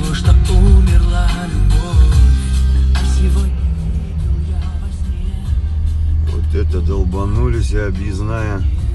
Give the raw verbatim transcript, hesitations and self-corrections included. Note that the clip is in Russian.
того, что умерла любовь. А сегодня иду я во сне. Вот это долбанулись, объездная.